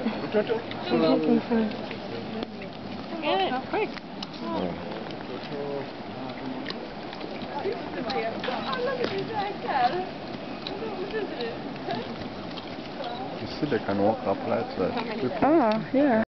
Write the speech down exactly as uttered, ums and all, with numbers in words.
She's looking for it. Get it, quick. Oh. You see, they can walk up like that. Oh, yeah.